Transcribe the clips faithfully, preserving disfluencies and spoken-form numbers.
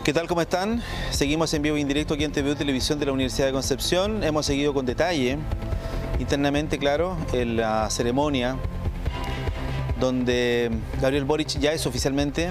¿Qué tal? ¿Cómo están? Seguimos en vivo y en directo aquí en T V U Televisión de la Universidad de Concepción. Hemos seguido con detalle, internamente, claro, en la ceremonia donde Gabriel Boric ya es oficialmente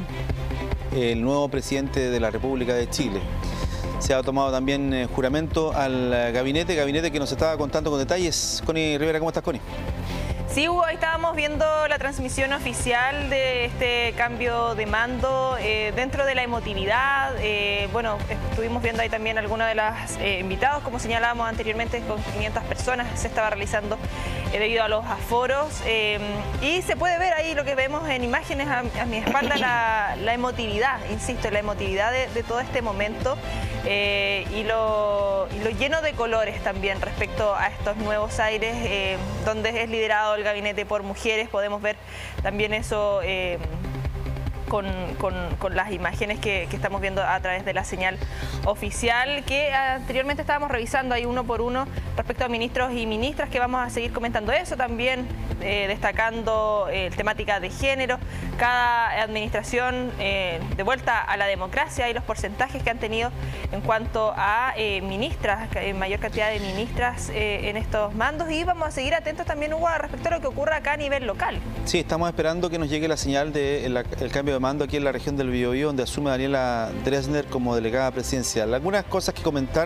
el nuevo presidente de la República de Chile. Se ha tomado también eh, juramento al gabinete, gabinete que nos estaba contando con detalles. Connie Rivera, ¿cómo estás, Connie? Sí, Hugo, ahí estábamos viendo la transmisión oficial de este cambio de mando eh, dentro de la emotividad. Eh, bueno, estuvimos viendo ahí también algunos de los eh, invitados, como señalábamos anteriormente, con quinientas personas se estaba realizando eh, debido a los aforos. Eh, y se puede ver ahí lo que vemos en imágenes a, a mi espalda, la, la emotividad, insisto, la emotividad de, de todo este momento eh, y, lo, y lo lleno de colores también respecto a estos nuevos aires, eh, donde es liderado el gabinete por mujeres. Podemos ver también eso eh, con, con, con las imágenes que, que estamos viendo a través de la señal oficial, que anteriormente estábamos revisando ahí uno por uno respecto a ministros y ministras, que vamos a seguir comentando eso también, eh, destacando eh, temática de género, cada administración eh, de vuelta a la democracia y los porcentajes que han tenido en cuanto a eh, ministras, eh, mayor cantidad de ministras eh, en estos mandos, y vamos a seguir atentos también, Hugo, respecto a lo que ocurra acá a nivel local. Sí, estamos esperando que nos llegue la señal del de cambio de mando aquí en la región del Biobío, donde asume Daniela Dresner como delegada presidencial. Algunas cosas que comentar.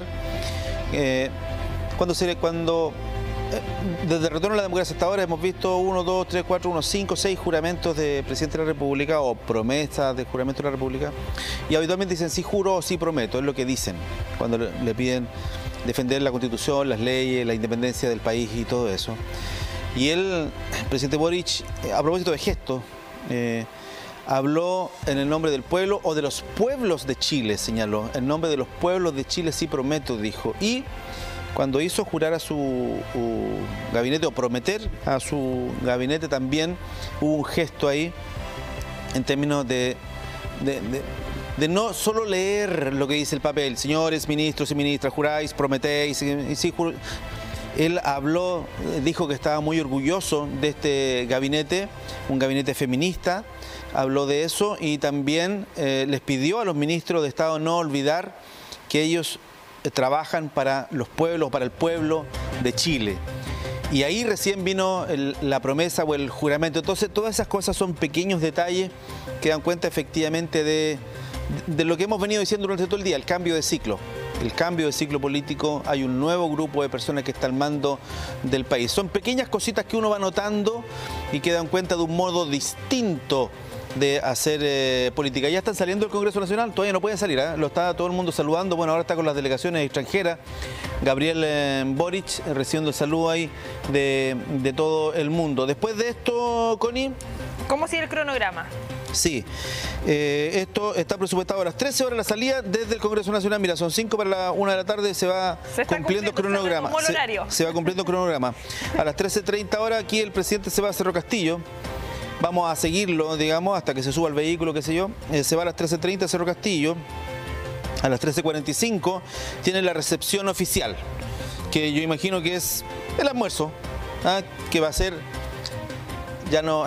Eh, cuando se cuando eh, desde el retorno a la democracia hasta ahora hemos visto uno, dos, tres, cuatro, uno, cinco, seis juramentos de presidente de la República o promesas de juramento de la República, y habitualmente dicen sí juro o sí prometo, es lo que dicen cuando le, le piden defender la Constitución, las leyes, la independencia del país y todo eso. Y él, el presidente Boric, a propósito de gestos, eh, habló en el nombre del pueblo o de los pueblos de Chile, señaló. En nombre de los pueblos de Chile sí prometo, dijo. Y cuando hizo jurar a su uh, gabinete, o prometer a su gabinete, también hubo un gesto ahí en términos de, de, de, de no solo leer lo que dice el papel. Señores ministros y ministras, juráis, prometéis, y, y sí, jur... Él habló, dijo que estaba muy orgulloso de este gabinete, un gabinete feminista, habló de eso, y también eh, les pidió a los ministros de Estado no olvidar que ellos eh, trabajan para los pueblos, para el pueblo de Chile. Y ahí recién vino el, la promesa o el juramento. Entonces, todas esas cosas son pequeños detalles que dan cuenta efectivamente de, de lo que hemos venido diciendo durante todo el día, el cambio de ciclo. El cambio de ciclo político, hay un nuevo grupo de personas que está al mando del país. Son pequeñas cositas que uno va notando y que dan cuenta de un modo distinto de hacer eh, política. Ya están saliendo del Congreso Nacional, todavía no pueden salir, ¿eh? Lo está todo el mundo saludando. Bueno, ahora está con las delegaciones extranjeras. Gabriel eh, Boric eh, recibiendo el saludo ahí de, de todo el mundo. Después de esto, Connie, ¿cómo sigue el cronograma? Sí, eh, esto está presupuestado a las trece horas la salida desde el Congreso Nacional. Mira, son cinco para la una de la tarde, se va se cumpliendo el cronograma. Se, se va cumpliendo el cronograma. A las trece treinta horas aquí el presidente se va a Cerro Castillo. Vamos a seguirlo, digamos, hasta que se suba el vehículo, qué sé yo. Eh, se va a las trece treinta a Cerro Castillo. A las trece cuarenta y cinco tiene la recepción oficial, que yo imagino que es el almuerzo, ¿ah? Que va a ser, ya no...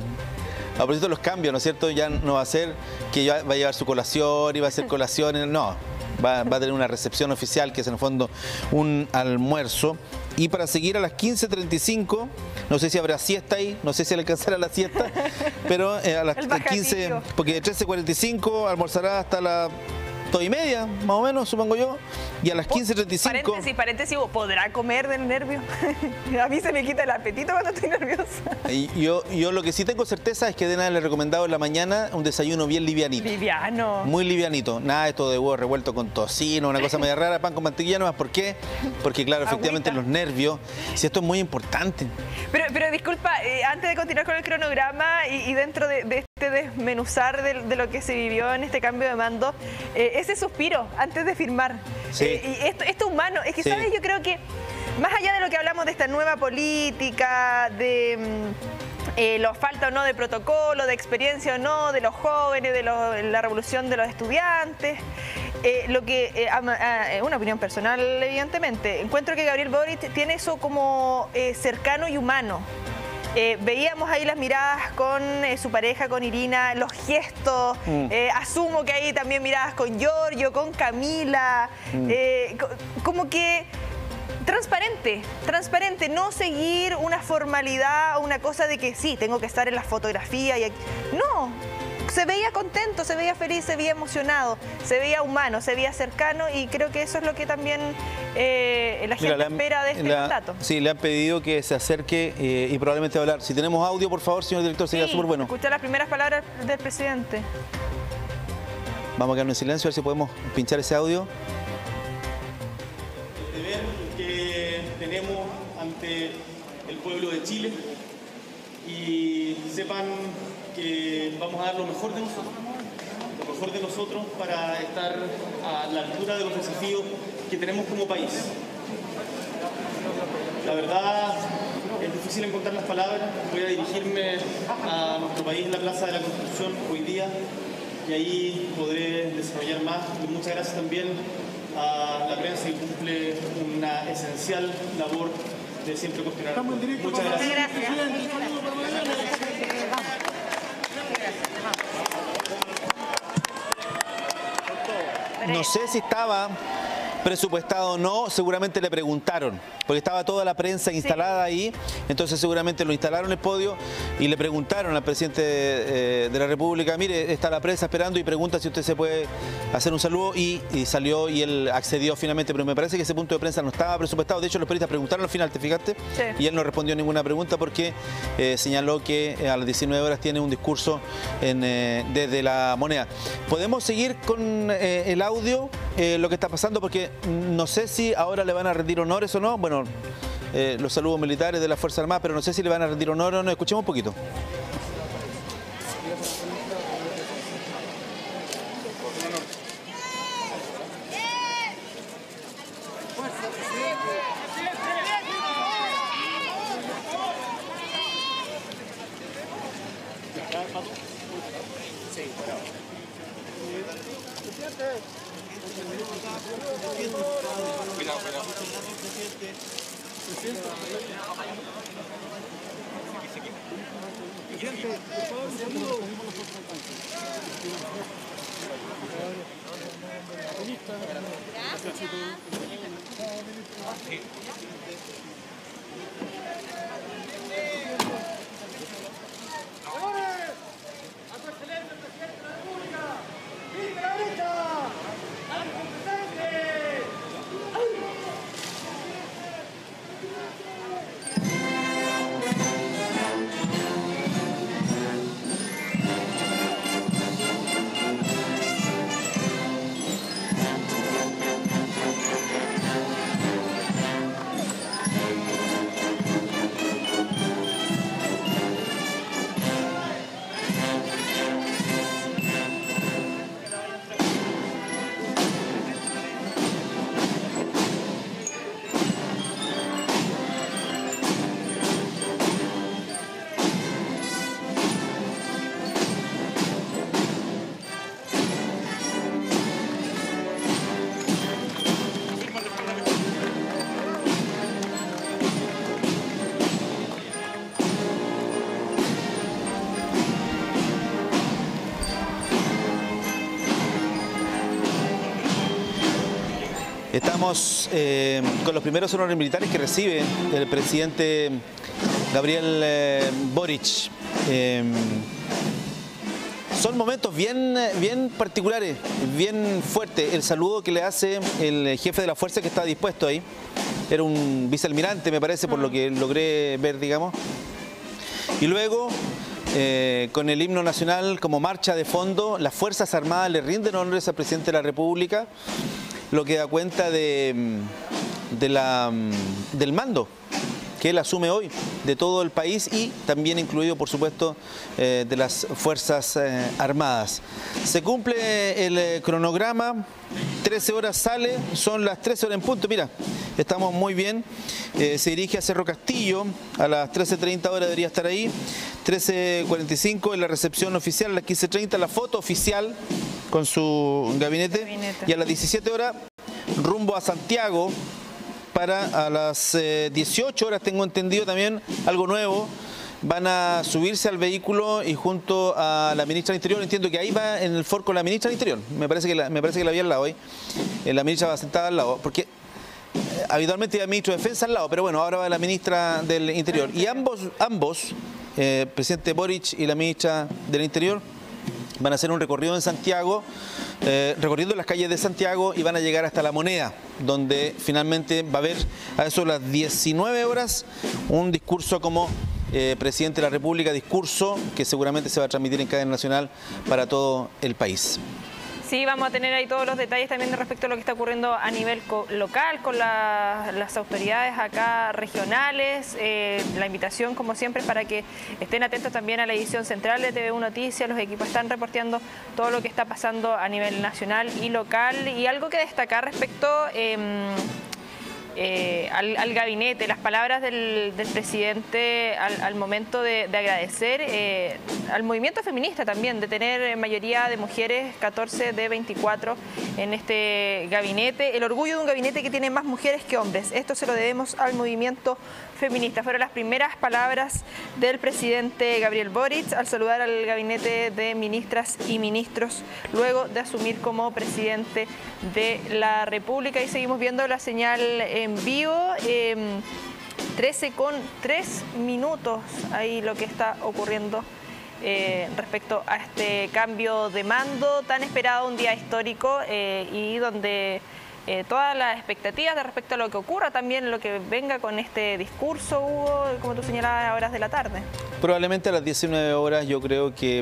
A propósito de los cambios, ¿no es cierto? Ya no va a ser que ya va a llevar su colación y va a hacer colaciones, no. Va, va a tener una recepción oficial, que es en el fondo un almuerzo. Y para seguir a las quince treinta y cinco, no sé si habrá siesta ahí, no sé si le alcanzará la siesta, pero eh, a las quince, porque de trece cuarenta y cinco almorzará hasta las dos y media, más o menos, supongo yo, y a las quince treinta y cinco... Paréntesis, paréntesis, ¿podrá comer del nervio? A mí se me quita el apetito cuando estoy nerviosa. Y yo, yo lo que sí tengo certeza es que de nada le he recomendado en la mañana un desayuno bien livianito. Liviano. Muy livianito. Nada esto de huevo revuelto con tocino, una cosa media rara, pan con mantequilla nomás. ¿Por qué? Porque claro, efectivamente Agüita. Los nervios, si esto es muy importante. Pero, pero disculpa, eh, antes de continuar con el cronograma y, y dentro de, de este desmenuzar de, de lo que se vivió en este cambio de mando, eh, ese suspiro antes de firmar. Sí. Eh, y esto, esto humano, es que, sí. ¿sabes? Yo creo que más allá de lo que hablamos de esta nueva política, de eh, lo falta o no de protocolo, de experiencia o no, de los jóvenes, de lo, la revolución de los estudiantes, eh, lo que, eh, eh, una opinión personal evidentemente, encuentro que Gabriel Boric tiene eso como eh, cercano y humano. Eh, veíamos ahí las miradas con eh, su pareja, con Irina, los gestos, mm. eh, asumo que hay también miradas con Giorgio, con Camila, mm. eh, co como que transparente, transparente, no seguir una formalidad, una cosa de que sí, tengo que estar en la fotografía. Y no, se veía contento, se veía feliz, se veía emocionado, se veía humano, se veía cercano y creo que eso es lo que también eh, la gente Mira, espera de este mandato. Sí, le han pedido que se acerque eh, y probablemente va a hablar. Si tenemos audio, por favor, señor director, sería sí, súper bueno. Escuchar las primeras palabras del presidente. Vamos a quedarnos en silencio, a ver si podemos pinchar ese audio. El deber que tenemos ante el pueblo de Chile y sepan que vamos a dar lo mejor de nosotros, lo mejor de nosotros para estar a la altura de los desafíos que tenemos como país. La verdad es difícil encontrar las palabras, voy a dirigirme a nuestro país en la Plaza de la Constitución hoy día y ahí podré desarrollar más. Y muchas gracias también a la prensa que cumple una esencial labor de siempre cuestionar. Muchas gracias. No sé si estaba presupuestado o no, seguramente le preguntaron, porque estaba toda la prensa instalada sí. ahí, entonces seguramente lo instalaron en el podio y le preguntaron al presidente de, eh, de la República, mire, está la prensa esperando y pregunta si usted se puede hacer un saludo y, y salió y él accedió finalmente, pero me parece que ese punto de prensa no estaba presupuestado, de hecho los periodistas preguntaron al final, ¿te fijaste? Sí. Y él no respondió ninguna pregunta porque eh, señaló que a las diecinueve horas tiene un discurso en, eh, desde la Moneda. ¿Podemos seguir con eh, el audio, eh, lo que está pasando? Porque no sé si ahora le van a rendir honores o no. Bueno, eh, los saludos militares de la Fuerza Armada, pero no sé si le van a rendir honor o no. Escuchemos un poquito. Cuidado, cuidado. Presidente, por favor, un saludo. A su excelente presidente de la República, ¡viva la derecha! Estamos eh, con los primeros honores militares que recibe el presidente Gabriel eh, Boric. Eh, son momentos bien, bien particulares, bien fuertes. El saludo que le hace el jefe de la fuerza que está dispuesto ahí. Era un vicealmirante, me parece, por lo que logré ver, digamos. Y luego, eh, con el himno nacional como marcha de fondo, las Fuerzas Armadas le rinden honores al presidente de la República, lo que da cuenta de, de la, del mando que él asume hoy de todo el país y también incluido, por supuesto, eh, de las Fuerzas eh, Armadas. Se cumple el eh, cronograma, trece horas sale, son las trece horas en punto, mira, estamos muy bien. Eh, se dirige a Cerro Castillo, a las trece treinta horas debería estar ahí, trece cuarenta y cinco en la recepción oficial, a las quince treinta la foto oficial con su gabinete, gabinete. Y a las diecisiete horas rumbo a Santiago para a las eh, dieciocho horas, tengo entendido también algo nuevo, van a subirse al vehículo y junto a la ministra del Interior, entiendo que ahí va en el Ford con la ministra del Interior, me parece que la, me parece que la vi al lado hoy, eh, la ministra va sentada al lado, porque eh, habitualmente hay el ministro de Defensa al lado, pero bueno, ahora va la ministra del Interior. Y ambos, ambos eh, presidente Boric y la ministra del Interior, van a hacer un recorrido en Santiago, eh, recorriendo las calles de Santiago y van a llegar hasta La Moneda, donde finalmente va a haber a eso las diecinueve horas un discurso como eh, presidente de la República, discurso que seguramente se va a transmitir en cadena nacional para todo el país. Sí, vamos a tener ahí todos los detalles también respecto a lo que está ocurriendo a nivel local con la, las autoridades acá regionales. Eh, la invitación, como siempre, para que estén atentos también a la edición central de T V uno Noticias. Los equipos están reporteando todo lo que está pasando a nivel nacional y local. Y algo que destacar respecto eh, eh, al, al gabinete, las palabras del, del presidente al, al momento de, de agradecer eh, al movimiento feminista también, de tener mayoría de mujeres, catorce de veinticuatro en este gabinete. El orgullo de un gabinete que tiene más mujeres que hombres. Esto se lo debemos al movimiento feminista. Fueron las primeras palabras del presidente Gabriel Boric al saludar al gabinete de ministras y ministros luego de asumir como presidente de la República. Y seguimos viendo la señal en vivo. Eh, trece con tres minutos ahí lo que está ocurriendo Eh, respecto a este cambio de mando tan esperado, un día histórico eh, y donde eh, todas las expectativas de respecto a lo que ocurra, también lo que venga con este discurso, Hugo, como tú señalabas, a horas de la tarde. Probablemente a las diecinueve horas yo creo que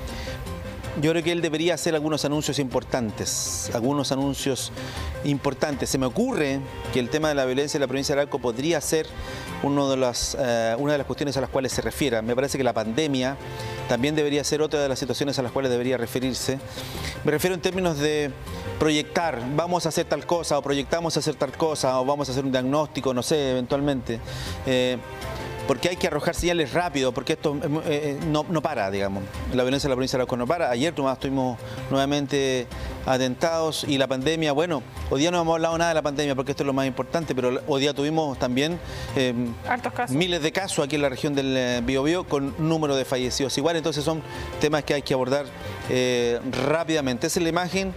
Yo creo que él debería hacer algunos anuncios importantes, algunos anuncios importantes. Se me ocurre que el tema de la violencia en la provincia de Arauco podría ser uno de las, eh, una de las cuestiones a las cuales se refiera. Me parece que la pandemia también debería ser otra de las situaciones a las cuales debería referirse. Me refiero en términos de proyectar, vamos a hacer tal cosa, o proyectamos hacer tal cosa, o vamos a hacer un diagnóstico, no sé, eventualmente. Eh, porque hay que arrojar señales rápido, porque esto eh, no, no para, digamos. La violencia en la provincia de Arauco no para. Ayer estuvimos nuevamente atentados y la pandemia, bueno, hoy día no hemos hablado nada de la pandemia porque esto es lo más importante, pero hoy día tuvimos también eh, casos. miles de casos aquí en la región del eh, Biobío con número de fallecidos igual, entonces son temas que hay que abordar eh, rápidamente. Esa es la imagen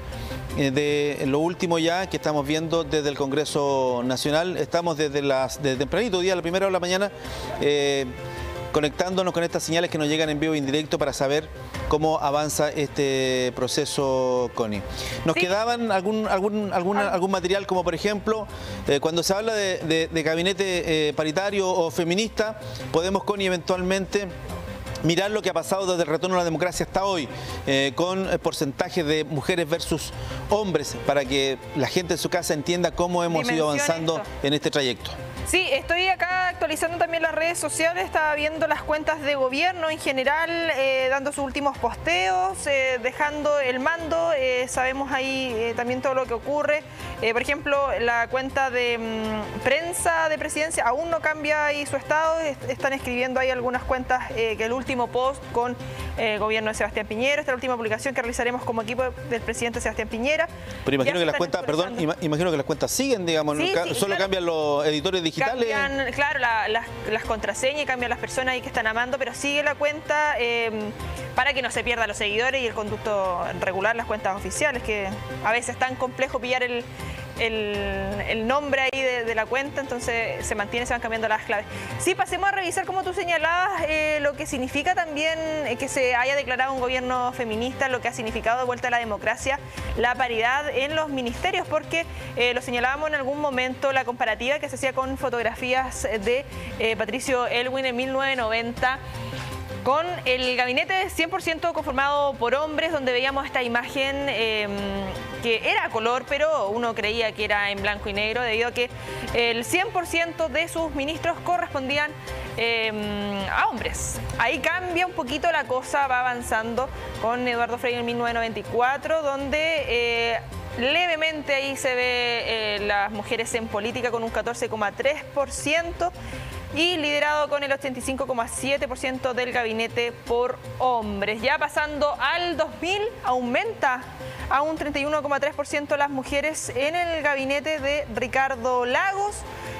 de lo último ya que estamos viendo desde el Congreso Nacional. Estamos desde las desde tempranito día, a la primera hora de la mañana, eh, conectándonos con estas señales que nos llegan en vivo e indirecto para saber cómo avanza este proceso, Connie. Nos sí. quedaban algún algún alguna, algún material, como por ejemplo, eh, cuando se habla de, de, de gabinete eh, paritario o feminista, podemos, Connie, eventualmente mirar lo que ha pasado desde el retorno a la democracia hasta hoy, eh, con porcentajes de mujeres versus hombres, para que la gente en su casa entienda cómo hemos ido avanzando esto. en este trayecto. Sí, estoy acá actualizando también las redes sociales, estaba viendo las cuentas de gobierno en general, eh, dando sus últimos posteos, eh, dejando el mando, eh, sabemos ahí eh, también todo lo que ocurre. Eh, por ejemplo, la cuenta de mmm, prensa de presidencia aún no cambia ahí su estado, est están escribiendo ahí algunas cuentas eh, que el último post con eh, el gobierno de Sebastián Piñera, esta es la última publicación que realizaremos como equipo del presidente Sebastián Piñera. Pero imagino que las cuentas, perdón, imagino que las cuentas siguen, digamos, sí, sí, solo claro. cambian los editores digitales. Cambian, claro, la, las, las contraseñas y cambian las personas ahí que están amando, pero sigue la cuenta eh, para que no se pierdan los seguidores y el conducto regular, las cuentas oficiales, que a veces es tan complejo pillar el, el, el nombre ahí de, de la cuenta, entonces se mantiene, se van cambiando las claves. Sí, pasemos a revisar, como tú señalabas, eh, lo que significa también eh, que se haya declarado un gobierno feminista, lo que ha significado de vuelta a la democracia, la paridad en los ministerios, porque eh, lo señalábamos en algún momento, la comparativa que se hacía con fotografías de eh, Patricio Elwin en mil novecientos noventa, con el gabinete cien por ciento conformado por hombres, donde veíamos esta imagen eh, que era a color, pero uno creía que era en blanco y negro, debido a que el cien por ciento de sus ministros correspondían eh, a hombres. Ahí cambia un poquito la cosa, va avanzando con Eduardo Frei en mil novecientos noventa y cuatro, donde eh, levemente ahí se ve eh, las mujeres en política con un catorce coma tres por ciento y liderado con el ochenta y cinco coma siete por ciento del gabinete por hombres. Ya pasando al dos mil, aumenta a un treinta y uno coma tres por ciento las mujeres en el gabinete de Ricardo Lagos,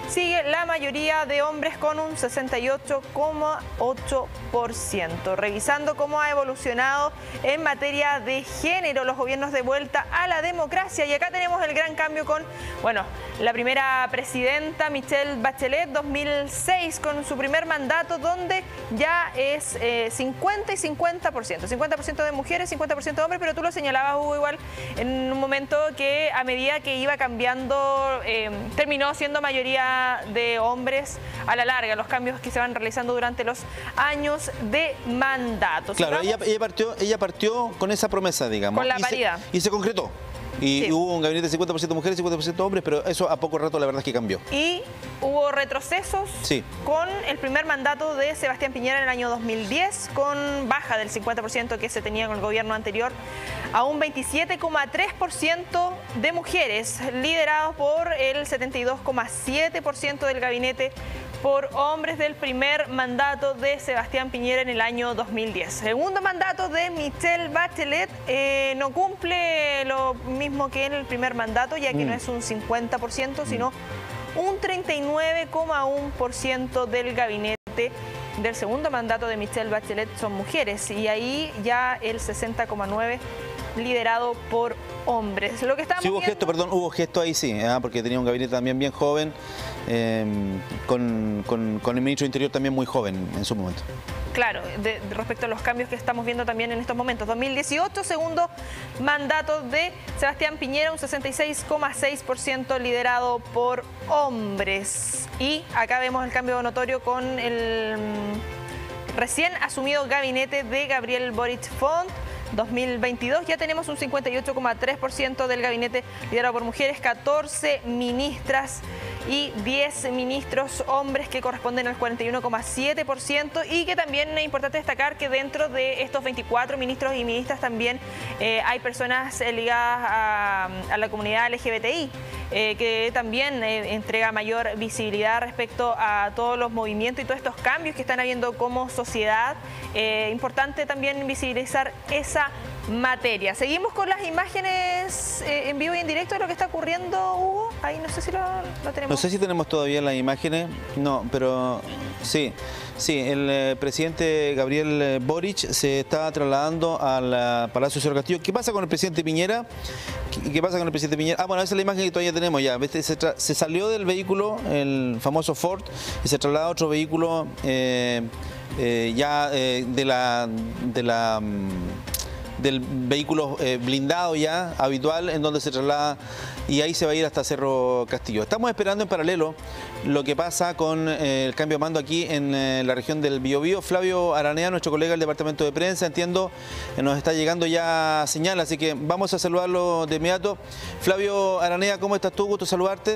sigue la mayoría de hombres con un sesenta y ocho coma ocho por ciento. Revisando cómo ha evolucionado en materia de género los gobiernos de vuelta a la democracia. Y acá tenemos el gran cambio con, bueno, la primera presidenta Michelle Bachelet, dos mil seis, con su primer mandato, donde ya es eh, cincuenta y cincuenta por ciento. cincuenta por ciento de mujeres, cincuenta por ciento de hombres, pero tú lo señalabas, Hugo, igual en un momento que a medida que iba cambiando, eh, terminó siendo mayoría de hombres a la larga, los cambios que se van realizando durante los años de mandato. Claro, ella, ella, partió, ella partió con esa promesa, digamos. Con la y paridad. Se, y se concretó. Y sí. hubo un gabinete de cincuenta por ciento mujeres y cincuenta por ciento hombres, pero eso a poco rato la verdad es que cambió. Y hubo retrocesos sí. con el primer mandato de Sebastián Piñera en el año dos mil diez, con baja del cincuenta por ciento que se tenía con el gobierno anterior, a un veintisiete coma tres por ciento de mujeres, liderados por el setenta y dos coma siete por ciento del gabinete por hombres del primer mandato de Sebastián Piñera en el año dos mil diez. Segundo mandato de Michelle Bachelet eh, no cumple lo mismo que en el primer mandato, ya que mm. no es un cincuenta por ciento, sino un treinta y nueve coma uno por ciento del gabinete del segundo mandato de Michelle Bachelet son mujeres, y ahí ya el sesenta coma nueve por ciento liderado por hombres. Lo que estamos sí, hubo viendo... gesto, perdón, hubo gesto ahí sí, ¿eh? Porque tenía un gabinete también bien joven, eh, con, con, con el ministro de Interior también muy joven en su momento. Claro, de, de respecto a los cambios que estamos viendo también en estos momentos. dos mil dieciocho, segundo mandato de Sebastián Piñera, un sesenta y seis coma seis por ciento liderado por hombres. Y acá vemos el cambio notorio con el recién asumido gabinete de Gabriel Boric Font. dos mil veintidós ya tenemos un cincuenta y ocho coma tres por ciento del gabinete liderado por mujeres, catorce ministras y diez ministros hombres, que corresponden al cuarenta y uno coma siete por ciento, y que también es importante destacar que dentro de estos veinticuatro ministros y ministras también eh, hay personas eh, ligadas a, a la comunidad L G B T I, eh, que también eh, entrega mayor visibilidad respecto a todos los movimientos y todos estos cambios que están habiendo como sociedad. Eh, importante también visibilizar esa materia. Seguimos con las imágenes eh, en vivo y en directo de lo que está ocurriendo, Hugo. Ahí no sé si lo, lo tenemos. No sé si tenemos todavía las imágenes, no, pero sí, sí, el eh, presidente Gabriel Boric se está trasladando al uh, Palacio Cerro Castillo. ¿Qué pasa con el presidente Piñera? ¿Qué, qué pasa con el presidente Piñera? Ah, bueno, esa es la imagen que todavía tenemos ya. Se, se salió del vehículo, el famoso Ford, y se traslada a otro vehículo eh, eh, ya eh, de la... De la um, del vehículo eh, blindado ya, habitual, en donde se traslada, y ahí se va a ir hasta Cerro Castillo. Estamos esperando en paralelo lo que pasa con eh, el cambio de mando aquí en eh, la región del Biobío. Flavio Aranea, nuestro colega del departamento de prensa, entiendo, eh, nos está llegando ya señal, así que vamos a saludarlo de inmediato. Flavio Aranea, ¿cómo estás tú? Gusto saludarte.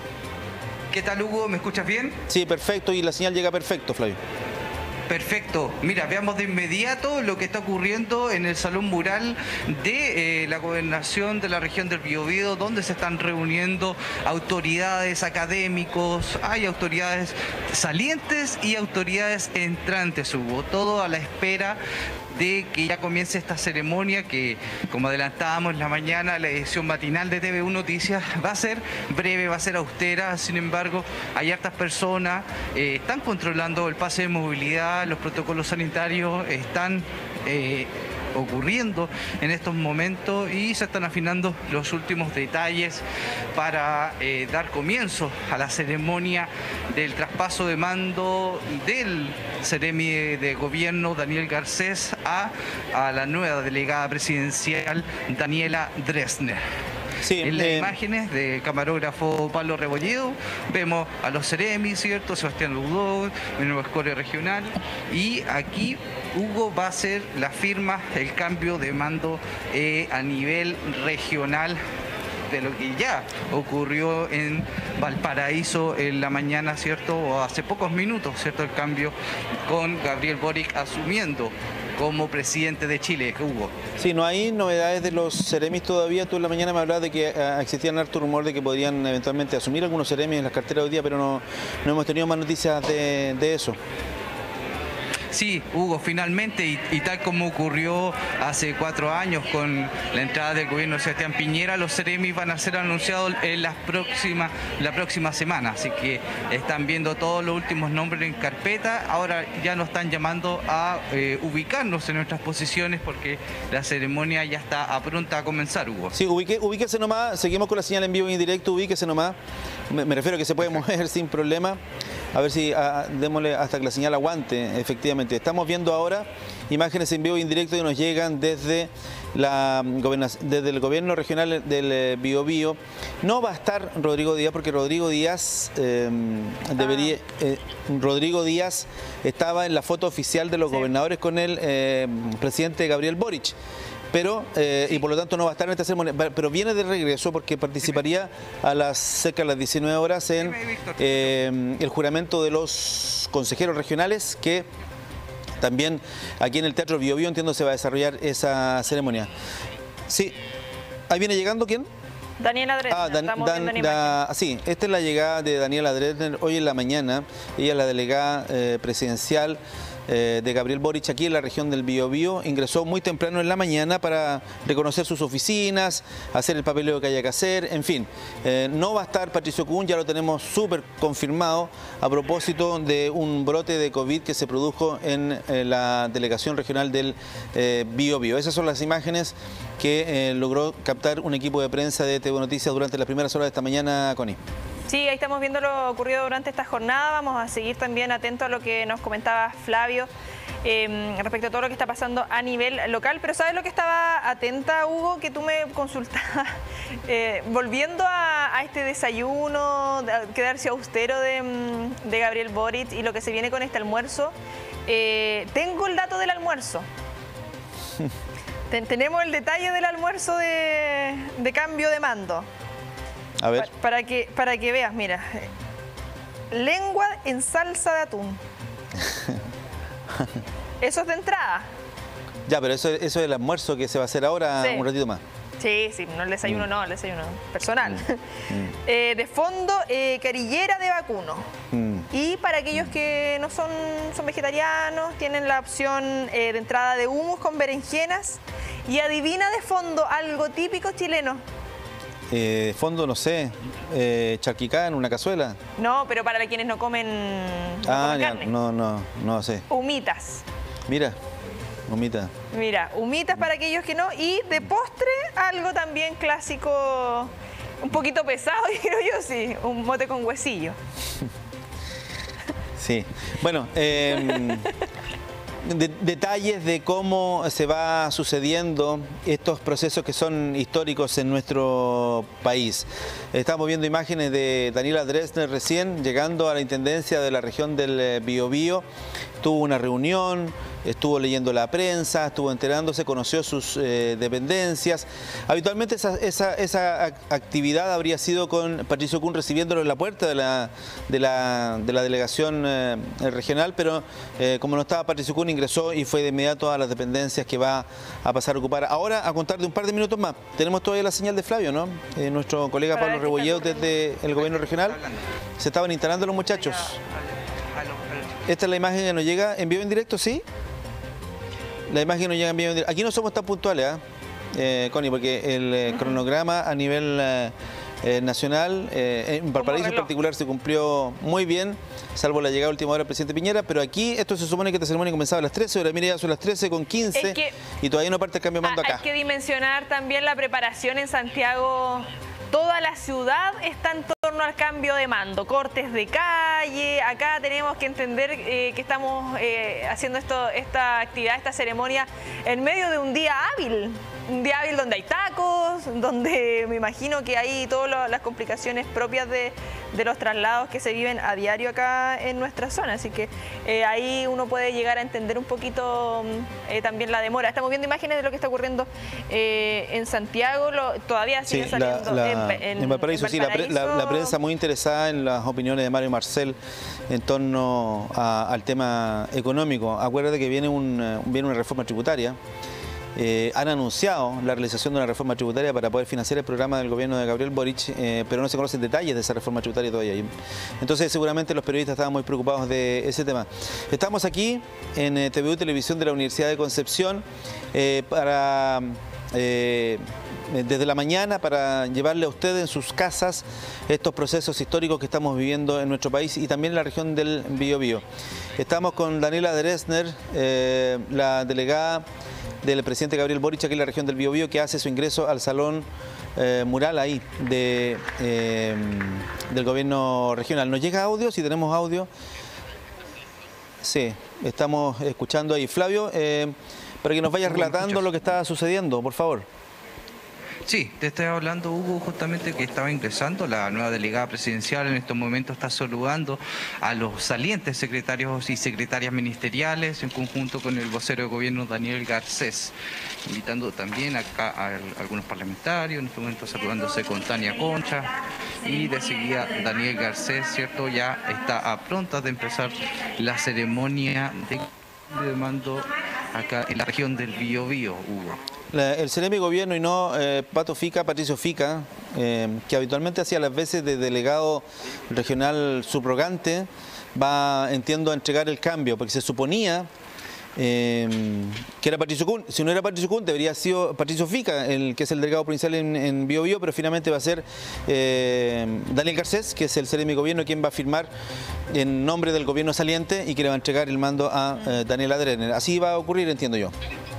¿Qué tal, Hugo? ¿Me escuchas bien? Sí, perfecto, y la señal llega perfecto, Flavio. Perfecto. Mira, veamos de inmediato lo que está ocurriendo en el Salón Mural de eh, la Gobernación de la región del Biobío, donde se están reuniendo autoridades, académicos, hay autoridades salientes y autoridades entrantes, Hugo. Todo a la espera de que ya comience esta ceremonia que, como adelantábamos en la mañana, la edición matinal de T V uno Noticias va a ser breve, va a ser austera. Sin embargo, hay hartas personas, eh, están controlando el pase de movilidad, los protocolos sanitarios están eh, ocurriendo en estos momentos y se están afinando los últimos detalles para eh, dar comienzo a la ceremonia del traspaso de mando del Seremi de Gobierno Daniel Garcés a, a la nueva delegada presidencial Daniela Dresner. Sí, en las eh... imágenes del camarógrafo Pablo Rebolledo vemos a los Seremi, ¿cierto? Sebastián Ludó, el nuevo escorio regional, y aquí Hugo va a hacer la firma, el cambio de mando eh, a nivel regional de lo que ya ocurrió en Valparaíso en la mañana, ¿cierto? O hace pocos minutos, ¿cierto? El cambio con Gabriel Boric asumiendo como presidente de Chile, Hugo. Sí, no hay novedades de los seremis todavía. Tú en la mañana me hablabas de que uh, existían harto rumor de que podrían eventualmente asumir algunos seremis en las carteras hoy día, pero no, no hemos tenido más noticias de, de eso. Sí, Hugo, finalmente, y, y tal como ocurrió hace cuatro años con la entrada del gobierno de Sebastián Piñera, los Ceremis van a ser anunciados en las próximas, la próxima semana, así que están viendo todos los últimos nombres en carpeta. Ahora ya nos están llamando a eh, ubicarnos en nuestras posiciones porque la ceremonia ya está a pronta a comenzar, Hugo. Sí, ubique, ubíquese nomás, seguimos con la señal en vivo y en directo, ubíquese nomás. Me, me refiero a que se puede mover sin problema. A ver si a, démosle hasta que la señal aguante, efectivamente. Estamos viendo ahora imágenes en vivo y en directo que nos llegan desde, la, desde el gobierno regional del Biobío. No va a estar Rodrigo Díaz porque Rodrigo Díaz eh, debería, eh, Rodrigo Díaz estaba en la foto oficial de los sí. gobernadores con el eh, presidente Gabriel Boric. Pero, eh, y por lo tanto no va a estar en esta ceremonia, pero viene de regreso porque participaría a las cerca de las diecinueve horas en eh, el juramento de los consejeros regionales, que también aquí en el Teatro Biobío, entiendo, se va a desarrollar esa ceremonia. Sí, ahí viene llegando, ¿quién? Daniela Dresner, ah, Dan, estamos Dan, viendo da, sí, esta es la llegada de Daniela Dresner hoy en la mañana. Ella es la delegada eh, presidencial eh, de Gabriel Boric aquí en la región del Biobío. Ingresó muy temprano en la mañana para reconocer sus oficinas, hacer el papeleo que haya que hacer, en fin. Eh, no va a estar Patricio Kuhn, ya lo tenemos súper confirmado, a propósito de un brote de COVID que se produjo en eh, la delegación regional del eh, Biobío. Esas son las imágenes que eh, logró captar un equipo de prensa de T V Noticias durante las primeras horas de esta mañana, Connie. Sí, ahí estamos viendo lo ocurrido durante esta jornada. Vamos a seguir también atentos a lo que nos comentaba Flavio eh, respecto a todo lo que está pasando a nivel local. Pero ¿sabes lo que estaba atenta, Hugo? Que tú me consultabas. Eh, volviendo a, a este desayuno, a quedarse austero de, de Gabriel Boric y lo que se viene con este almuerzo. Eh, tengo el dato del almuerzo. Ten, tenemos el detalle del almuerzo de, de cambio de mando. A ver. Pa para, que, para que veas, mira. Lengua en salsa de atún. Eso es de entrada. Ya, pero eso, eso es el almuerzo que se va a hacer ahora, sí. un ratito más. Sí, sí, no el desayuno, mm. no, el desayuno personal. Mm. eh, de fondo, eh, carillera de vacuno. Mm. Y para aquellos que no son, son vegetarianos, tienen la opción eh, de entrada de hummus con berenjenas. Y adivina de fondo algo típico chileno. Eh, de fondo, no sé, eh, charquicá en una cazuela. No, pero para quienes no comen, no ah, comen ya, carne. no, no, no sé. Humitas. Mira, humita. Mira, humitas para aquellos que no. Y de postre, algo también clásico, un poquito pesado, creo yo, sí, un mote con huesillo. Sí, bueno, eh, de, detalles de cómo se va sucediendo estos procesos que son históricos en nuestro país. Estamos viendo imágenes de Daniela Dresner recién llegando a la intendencia de la región del Biobío. Tuvo una reunión, estuvo leyendo la prensa, estuvo enterándose, conoció sus eh, dependencias. Habitualmente esa, esa, esa actividad habría sido con Patricio Kuhn recibiéndolo en la puerta de la, de la, de la delegación eh, regional, pero eh, como no estaba Patricio Kuhn, ingresó y fue de inmediato a las dependencias que va a pasar a ocupar. Ahora, a contar de un par de minutos más, tenemos todavía la señal de Flavio, ¿no? Eh, nuestro colega Pablo Rebolledo desde el gobierno regional. Se estaban instalando los muchachos. Esta es la imagen que nos llega en vivo en directo, ¿sí? La imagen nos llega en vivo en directo. Aquí no somos tan puntuales, ¿eh? Eh, Connie, porque el eh, cronograma a nivel eh, eh, nacional, eh, en Valparaíso en particular, se cumplió muy bien, salvo la llegada a última hora del presidente Piñera, pero aquí esto se supone que esta ceremonia comenzaba a las trece horas, mire, ya son las trece con quince es que, y todavía no parte el cambio de mando acá. Hay que dimensionar también la preparación en Santiago. Toda la ciudad está en torno al cambio de mando, cortes de calle. Acá tenemos que entender eh, que estamos eh, haciendo esto, esta actividad, esta ceremonia en medio de un día hábil. Un día hábil donde hay tacos, donde me imagino que hay todas las complicaciones propias de, de los traslados que se viven a diario acá en nuestra zona. Así que eh, ahí uno puede llegar a entender un poquito eh, también la demora. Estamos viendo imágenes de lo que está ocurriendo eh, en Santiago, lo, todavía sigue sí, saliendo la, la, en, en, en Valparaíso. En Valparaíso. Sí, la, la, la prensa muy interesada en las opiniones de Mario Marcel en torno a, al tema económico. Acuérdate que viene, un, viene una reforma tributaria eh, han anunciado la realización de una reforma tributaria para poder financiar el programa del gobierno de Gabriel Boric, eh, pero no se conocen detalles de esa reforma tributaria todavía. Entonces seguramente los periodistas estaban muy preocupados de ese tema. Estamos aquí en eh, T V U Televisión de la Universidad de Concepción eh, para... Eh, desde la mañana para llevarle a ustedes en sus casas estos procesos históricos que estamos viviendo en nuestro país y también en la región del Biobío. Estamos con Daniela Dresner, eh, la delegada del presidente Gabriel Boric aquí en la región del Biobío, que hace su ingreso al salón eh, mural ahí de, eh, del gobierno regional. ¿Nos llega audio? Si tenemos audio. Sí, estamos escuchando ahí. Flavio, eh, para que nos vayas relatando lo que está sucediendo, por favor. Sí, te estoy hablando, Hugo, justamente que estaba ingresando la nueva delegada presidencial. En estos momentos está saludando a los salientes secretarios y secretarias ministeriales en conjunto con el vocero de gobierno Daniel Garcés, invitando también acá a algunos parlamentarios, en este momento saludándose con Tania Concha, y de seguida Daniel Garcés, ¿cierto? Ya está a prontas de empezar la ceremonia de mando acá en la región del Biobío, Hugo. La, el Ceremi Gobierno y no eh, Pato Fica, Patricio Fica, eh, que habitualmente hacía las veces de delegado regional subrogante, va, entiendo, a entregar el cambio, porque se suponía eh, que era Patricio Kuhn. Si no era Patricio Kuhn, debería haber sido Patricio Fica, el que es el delegado provincial en, en Biobío, pero finalmente va a ser eh, Daniel Garcés, que es el Ceremi Gobierno, quien va a firmar en nombre del gobierno saliente y que le va a entregar el mando a eh, Daniela Dresner. Así va a ocurrir, entiendo yo.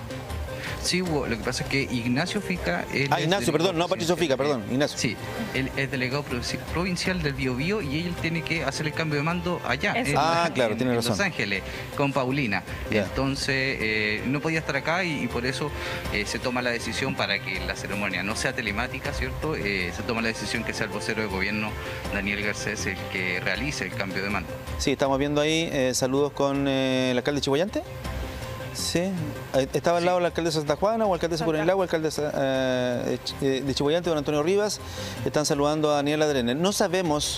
Sí, Hugo, lo que pasa es que Ignacio Fica... Él ah, Ignacio, perdón, no Patricio Fica, perdón, Ignacio. Sí, él es delegado provincial del Biobío y él tiene que hacer el cambio de mando allá, en, ah, claro, en, tiene en razón. Los Ángeles, con Paulina. Yeah. Entonces, eh, no podía estar acá y, y por eso eh, se toma la decisión para que la ceremonia no sea telemática, ¿cierto? Eh, se toma la decisión que sea el vocero de gobierno, Daniel Garcés, el que realice el cambio de mando. Sí, estamos viendo ahí, eh, saludos con eh, el alcalde Chihuayante. Sí, estaba al lado la alcaldesa de Santa Juana o alcaldesa por el Lago, alcaldesa eh, de Chihuayante, don Antonio Rivas. Están saludando a Daniela Dresner. No sabemos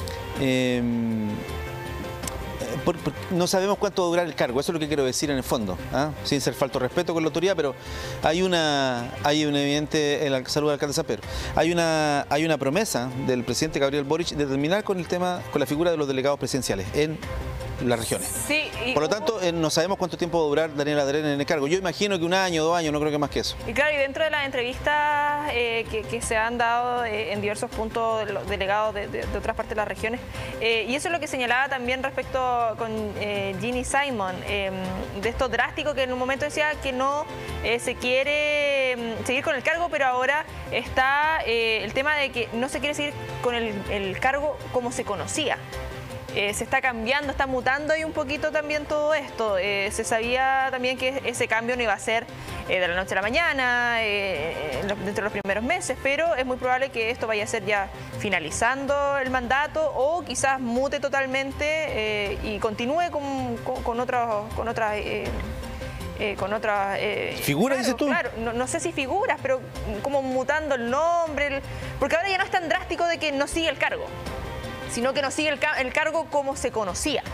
eh, por, por, no sabemos cuánto va a durar el cargo, eso es lo que quiero decir en el fondo, ¿eh? Sin ser falto de respeto con la autoridad, pero hay una, hay un evidente, el saludo al alcalde de San Pedro, hay una, hay una promesa del presidente Gabriel Boric de terminar con el tema, con la figura de los delegados presidenciales en las regiones. Sí, y por lo tanto, eh, no sabemos cuánto tiempo va a durar Daniela Dresner en el cargo. Yo imagino que un año, dos años, no creo que más que eso. Y claro, y dentro de las entrevistas eh, que, que se han dado eh, en diversos puntos de los delegados de, de, de otras partes de las regiones, eh, y eso es lo que señalaba también respecto con eh, Ginny Simon, eh, de esto drástico que en un momento decía que no eh, se quiere eh, seguir con el cargo, pero ahora está eh, el tema de que no se quiere seguir con el, el cargo como se conocía. Eh, se está cambiando, está mutando ahí un poquito también todo esto. Eh, se sabía también que ese cambio no iba a ser eh, de la noche a la mañana, eh, dentro de los primeros meses, pero es muy probable que esto vaya a ser ya finalizando el mandato o quizás mute totalmente eh, y continúe con, con, con, otros, con otras... Eh, Eh, con otras... Eh, ¿Figuras, claro, dices tú? Claro, no, no sé si figuras, pero como mutando el nombre, el, porque ahora ya no es tan drástico de que no sigue el cargo, sino que no sigue el, el cargo como se conocía.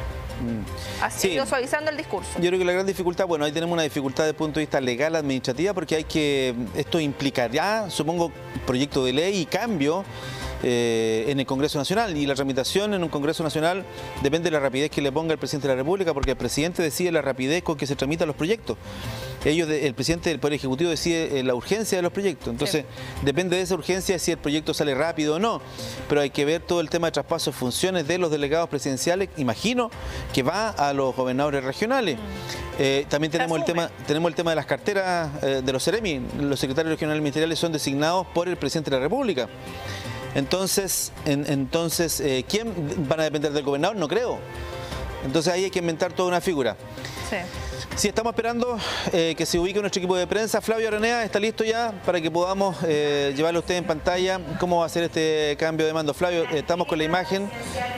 Mm. Ha sido sí. suavizando el discurso. Yo creo que la gran dificultad, bueno, ahí tenemos una dificultad desde el punto de vista legal, administrativa, porque hay que, esto implicará, supongo, proyecto de ley y cambio Eh, en el Congreso Nacional, y la tramitación en un Congreso Nacional depende de la rapidez que le ponga el presidente de la República, porque el presidente decide la rapidez con que se tramitan los proyectos. Ellos, el presidente del Poder Ejecutivo decide la urgencia de los proyectos, entonces sí. depende de esa urgencia si el proyecto sale rápido o no, pero hay que ver todo el tema de traspaso de funciones de los delegados presidenciales, imagino que va a los gobernadores regionales. Mm. Eh, también tenemos el, tema, tenemos el tema de las carteras eh, de los Ceremi, los secretarios regionales ministeriales son designados por el presidente de la República. Entonces, en, entonces eh, ¿quién van a depender del gobernador? No creo. Entonces ahí hay que inventar toda una figura. Sí. Sí, estamos esperando eh, que se ubique nuestro equipo de prensa. Flavio Aranea está listo ya para que podamos eh, llevarle a usted en pantalla cómo va a ser este cambio de mando. Flavio, eh, estamos con la imagen.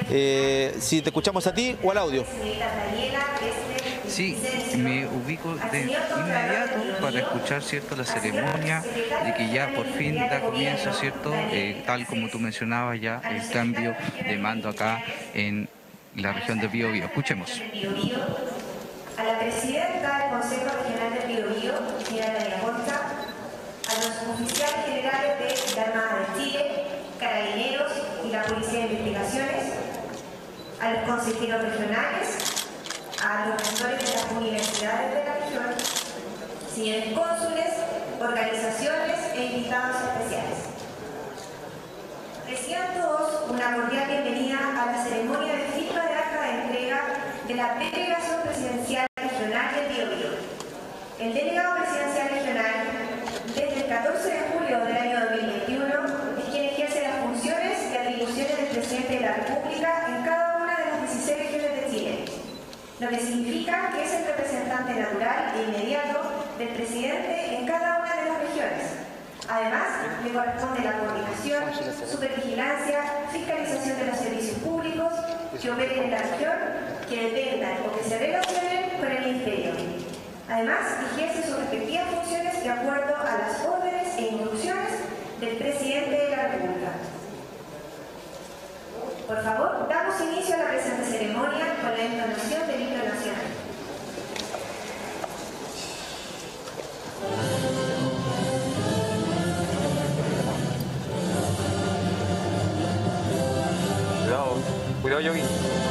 Eh, si te escuchamos a ti o al audio. Sí, me ubico de inmediato para escuchar, ¿cierto?, la ceremonia de que ya por fin da comienzo, ¿cierto?, eh, tal como tú mencionabas ya, el cambio de mando acá en la región del Biobío. Escuchemos. A la presidenta del Consejo Regional del Biobío, señora Tania Concha. los oficiales generales de la Armada de Chile, Carabineros y la Policía de Investigaciones, a los consejeros regionales, a los rectores de las universidades de la región, señores cónsules, organizaciones e invitados especiales. Reciban todos una cordial bienvenida a la ceremonia de firma de acta de entrega de la Delegación Presidencial Regional del Biobío. El delegado presidencial regional, desde el catorce de julio del año dos mil veintiuno, es quien ejerce las funciones y atribuciones del presidente de la República en cada una de las dieciséis regiones de Chile, lo que significa que es el representante natural e inmediato del presidente en cada una de las regiones. Además, le corresponde la coordinación, supervigilancia, fiscalización de los servicios públicos que operen en la región, que dependan o que se relacionen con el Ministerio. Además, ejerce sus respectivas funciones de acuerdo a las órdenes e instrucciones del presidente de la República. Por favor, damos inicio a la presente ceremonia con la entonación del himno nacional. Cuidado, cuidado, Yogi.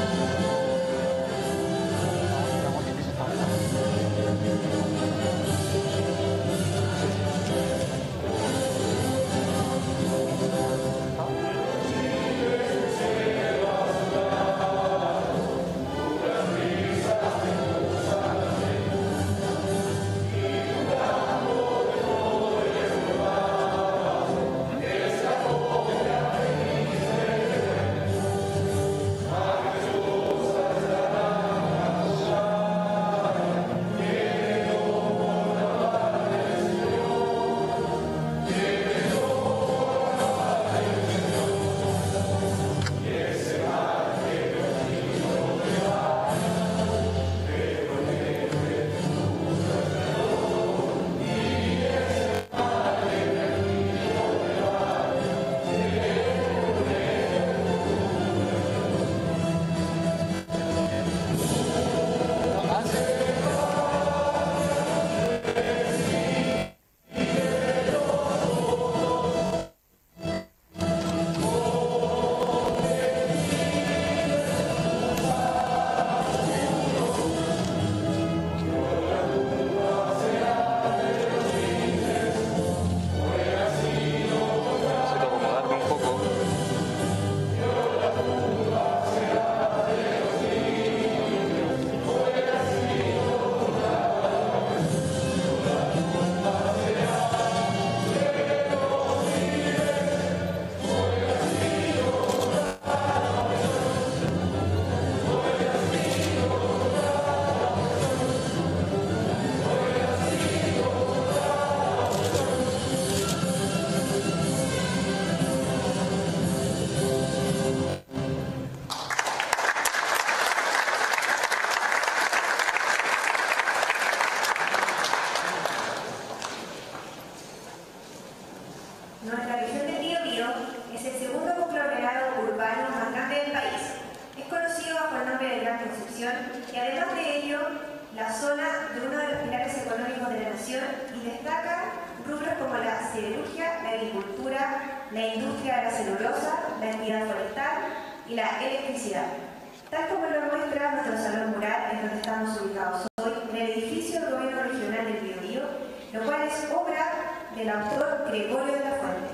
Nuestra región del Biobío es el segundo conglomerado urbano más grande del país. Es conocido bajo el nombre de Gran Concepción y además de ello, la zona de uno de los pilares económicos de la nación y destaca rubros como la siderurgia, la agricultura, la industria de la celulosa, la actividad forestal y la electricidad. Tal como lo muestra nuestro salón mural en donde estamos ubicados hoy, en el edificio del Gobierno Regional del Biobío, lo cual es obra del autor Gregorio de la Fuente.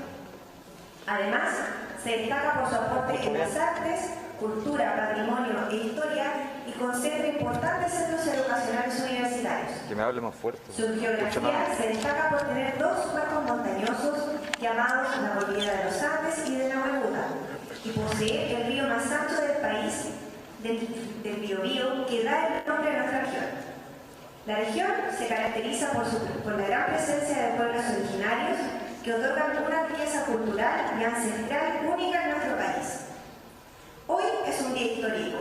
Además, se destaca por su aporte en las artes, cultura, patrimonio e historia y concentra importantes centros educacionales universitarios. Que me hable más fuerte. Su geografía se destaca por tener dos cuerpos montañosos llamados la Cordillera de los Andes y de la Huelguta, y posee el río más ancho del país, del, del Biobío, que da el nombre a nuestra región. La región se caracteriza por, su, por la gran presencia de pueblos originarios que otorgan una riqueza cultural y ancestral única en nuestro país. Hoy es un día histórico.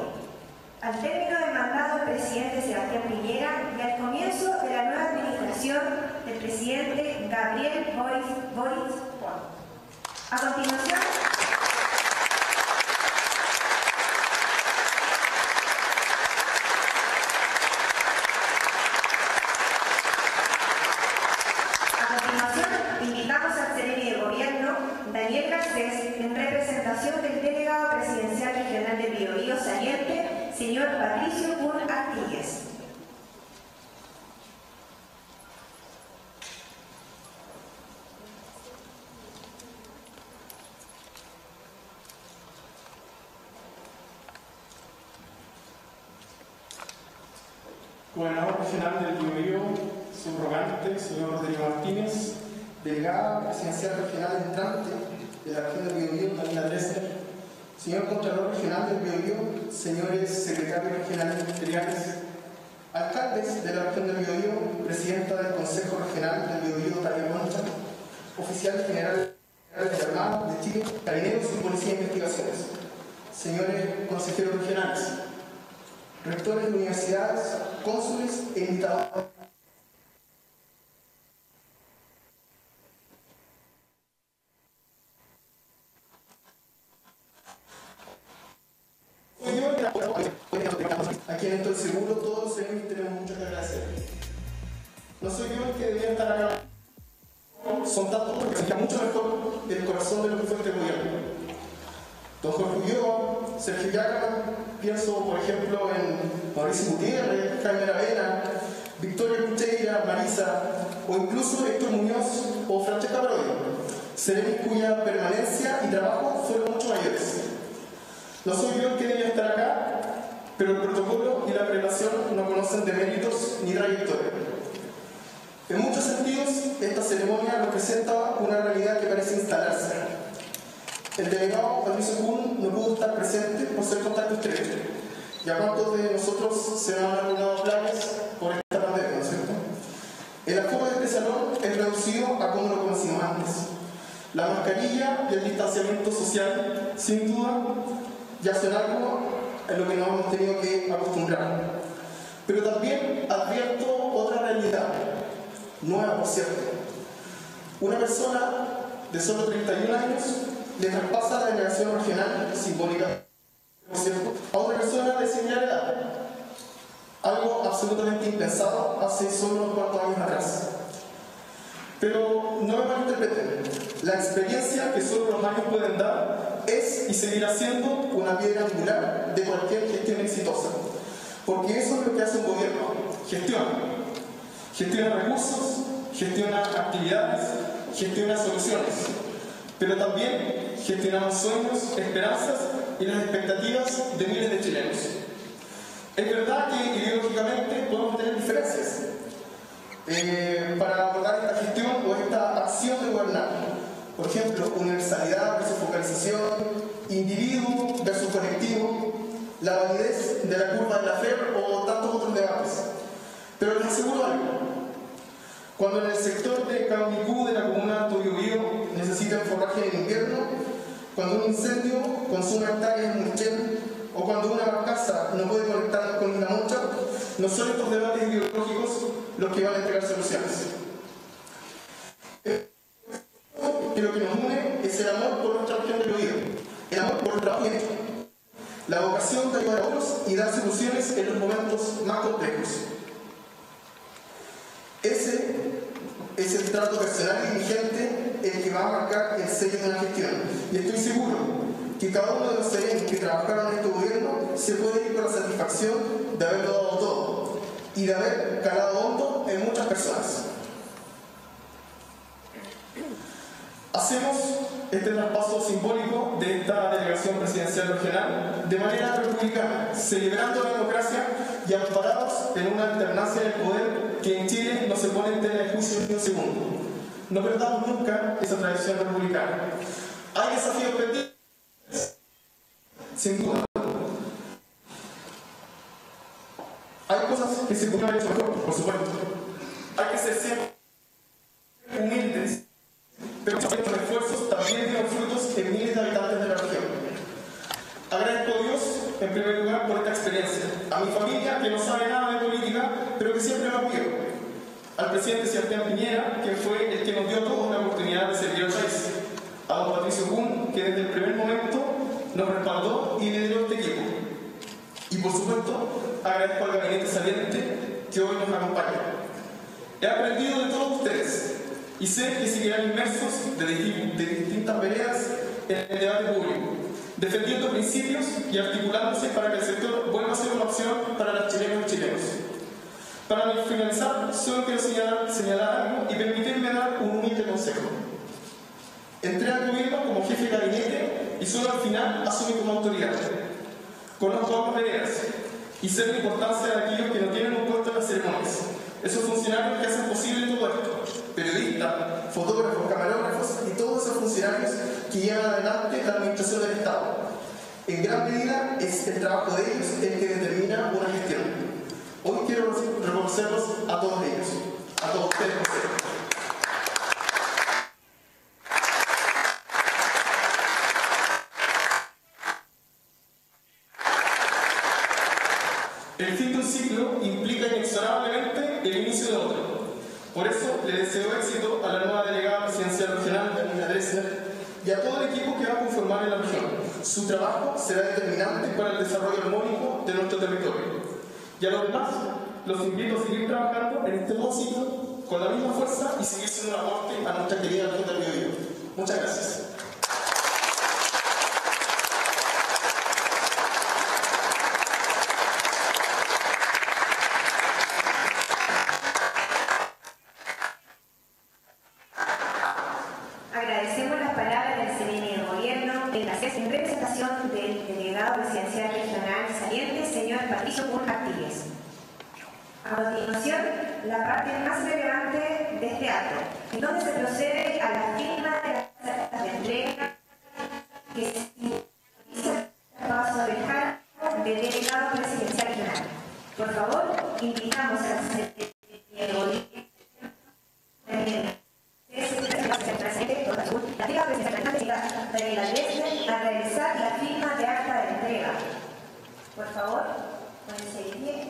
Al término del mandato del presidente Sebastián Piñera y al comienzo de la nueva administración del presidente Gabriel Boric Boric. A continuación, a continuación, invitamos René Garcés en representación del delegado presidencial regional de Biobío saliente, señor Patricio Kuhn Artigues. Gobernador regional del Biobío, subrogante, señor Rodrigo Martínez, delegada presidencial regional entrante de la región del Biobío, Daniela Dresner, señor Contralor regional del Biobío, señores secretarios regionales ministeriales, alcaldes de la región del Biobío, presidenta del Consejo Regional del Biobío, Tania Concha, oficial general de la Armada de Chile, carabineros y policía de investigaciones, señores consejeros regionales, rectores de universidades, cónsules e invitados. A quien estoy seguro todos ellos tenemos mucho que agradecer. No soy yo el que debería estar acá. Son tantos porque se mucho mejor el corazón de lo que fue este gobierno. Don Jorge Ulloa, Sergio Yaca, pienso por ejemplo en Mauricio Gutiérrez, Jaime Aravena, Victoria Cucheira, Marisa, o incluso Héctor Muñoz o Francesca Barodio, serenos cuya permanencia y trabajo fueron mucho mayores. No soy yo el que debía estar acá, pero el protocolo y la prelación no conocen de méritos ni trayectoria. En muchos sentidos, esta ceremonia representa una realidad que parece instalarse. El delegado Patricio Kuhn no pudo estar presente por ser contacto estrecho. ¿Y a cuántos de nosotros se nos han arruinado planes por esta pandemia, ¿no es cierto? El aforo de este salón es reducido a como lo conocimos antes. La mascarilla y el distanciamiento social, sin duda, ya son algo en lo que nos hemos tenido que acostumbrar. Pero también advierto otra realidad, nueva por cierto. Una persona de solo treinta y un años le traspasa la delegación regional simbólica, por cierto, a otra persona de similar edad. Algo absolutamente impensado hace solo unos cuantos años atrás. Pero no me malinterpreten, la experiencia que solo los años pueden dar es y seguirá siendo una piedra angular de cualquier gestión exitosa. Porque eso es lo que hace un gobierno, gestiona. Gestiona recursos, gestiona actividades, gestiona soluciones. Pero también gestionamos sueños, esperanzas y las expectativas de miles de chilenos. Es verdad que ideológicamente podemos tener diferencias eh, para abordar esta gestión o esta acción de gobernar. Por ejemplo, universalidad versus focalización, individuo versus colectivo, la validez de la curva de la F E R o tantos otros debates. Pero les aseguro algo. Cuando en el sector de Caunicú de la comuna de Alto Biobío necesitan forraje en invierno, cuando un incendio consume hectáreas en Mulchen, o cuando una barcaza no puede conectar con una mocha, no son estos debates ideológicos los que van a entregar soluciones. Que lo que nos une es el amor por nuestra región del Biobío, el amor por el trabajo bien hecho, la vocación de ayudar a otros y dar soluciones en los momentos más complejos. Ese es el trato personal y vigente el que va a marcar el sello de una gestión. Y estoy seguro que cada uno de los serenos que trabajaron en este gobierno se puede ir con la satisfacción de haberlo dado todo y de haber calado hondo en muchas personas. Hacemos este traspaso simbólico de esta delegación presidencial regional de manera republicana, celebrando la democracia y amparados en una alternancia del poder que en Chile no se pone en tela de juicio ni un segundo. No perdamos nunca esa tradición republicana. Hay desafíos pendientes, sin duda. Hay cosas que se pudieron haber hecho mejor, por supuesto. Hay que ser siempre humildes, pero los esfuerzos también dieron frutos en miles de habitantes de la región. Agradezco a Dios, en primer lugar, por esta experiencia. A mi familia, que no sabe nada de política, pero que siempre lo apoyó. Al presidente Sebastián Piñera, que fue el que nos dio toda una oportunidad de servir al país. A don Patricio Kuhn, que desde el primer momento nos respaldó y lideró este equipo. Y por supuesto, agradezco al gabinete saliente que hoy nos acompaña. He aprendido de todos ustedes, y sé que seguirán inmersos de, de distintas veredas en el debate público, defendiendo principios y articulándose para que el sector vuelva a ser una opción para las chilenas y chilenos. Para finalizar, solo quiero señalar, señalar algo y permitirme dar un humilde consejo. Entré al gobierno como jefe de gabinete y solo al final asumí como autoridad. Conozco ambas veredas y sé la importancia de aquellos que no tienen un puesto en las ceremonias. Esos funcionarios que hacen posible todo esto. Periodistas, fotógrafos, camarógrafos y todos esos funcionarios que llevan adelante la administración del Estado. En gran medida es el trabajo de ellos el que determina una gestión. Hoy quiero reconocerlos a todos ellos, a todos ustedes. El fin de un ciclo implica inexorablemente el inicio de otro. Por eso le deseo éxito a la nueva delegada presidencial regional, Daniela Dresner, y a todo el equipo que va a conformar en la región. Su trabajo será determinante para el desarrollo armónico de nuestro territorio. Y a los demás, los invito a seguir trabajando en este nuevo ciclo con la misma fuerza y seguir siendo un aporte a nuestra querida región del Biobío. Muchas gracias. Agradecemos las palabras del Secretario del Gobierno en representación del delegado presidencial regional saliente, señor Patricio Kun Artiles. A continuación, la parte más relevante de este acto, en donde se procede a la firma de las actas de entrega que se inicia sobre el cargo de delegado presidencial regional. Por favor, invitamos al Secretario del Gobierno a realizar la firma de acta de entrega. Por favor, pueden seguir bien.